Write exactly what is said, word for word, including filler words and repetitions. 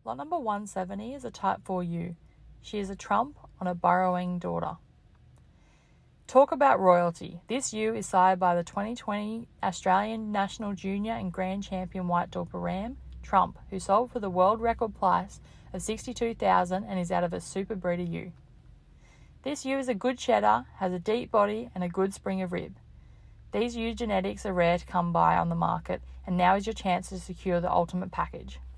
Lot number one seventy is a Type four ewe. She is a trump on a burrowing daughter. Talk about royalty. This ewe is sired by the twenty twenty Australian National Junior and Grand Champion White Dorper Ram, Trump, who sold for the world record price of sixty-two thousand dollars and is out of a super breeder ewe. This ewe is a good shedder, has a deep body and a good spring of rib. These ewe genetics are rare to come by on the market, and now is your chance to secure the ultimate package.